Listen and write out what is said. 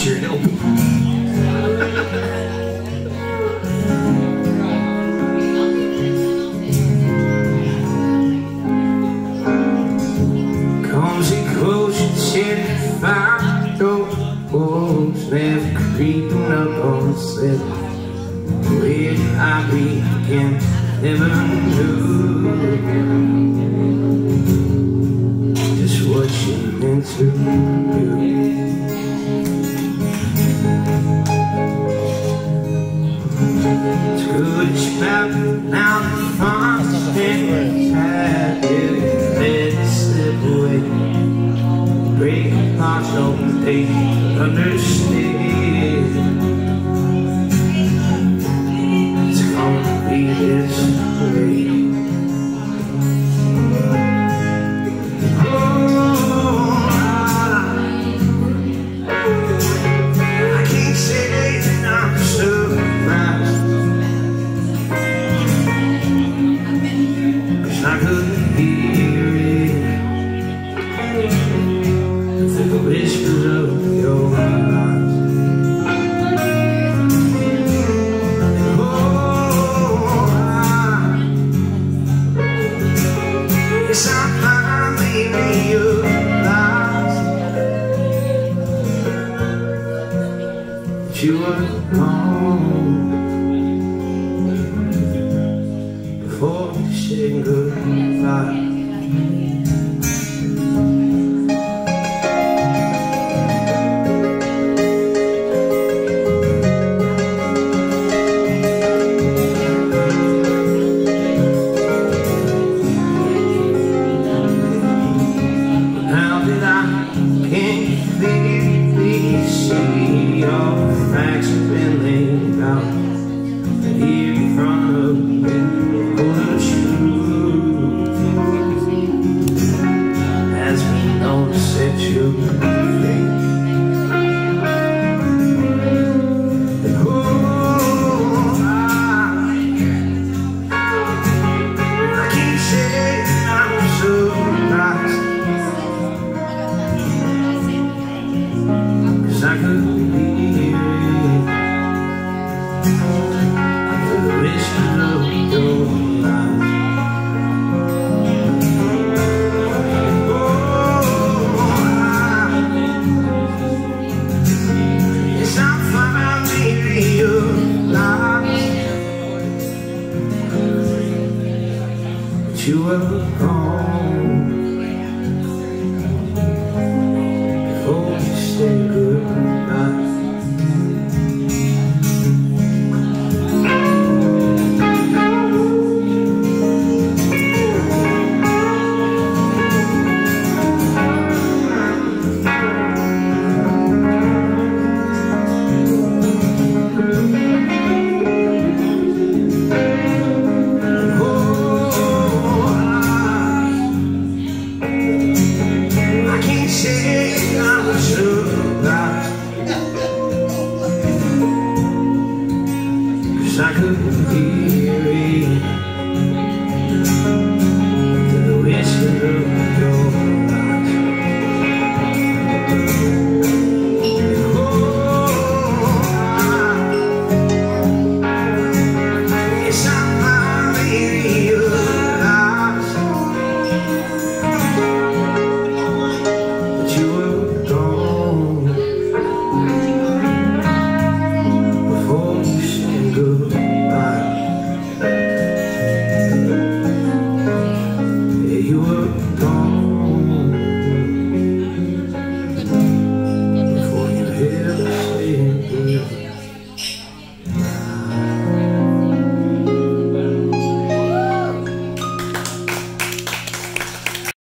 your help. Comes and goes, shit, fire, doors, never creeping up on the slip. Where I begin, never knew just what you meant to do. It's good as back, now the fun's been had it, let it slip away. Break hearts on they understand. It's gonna be this way. I couldn't hear it through the whispers of your eyes. Yes, I finally realized that you were gone before you said goodbye. Now that I can't clearly see, your facts have been laid out here in front of me. As we know to set you free. And I can't say I'm surprised, 'cause I couldn't hear it through the whisper of your eyes. You were gone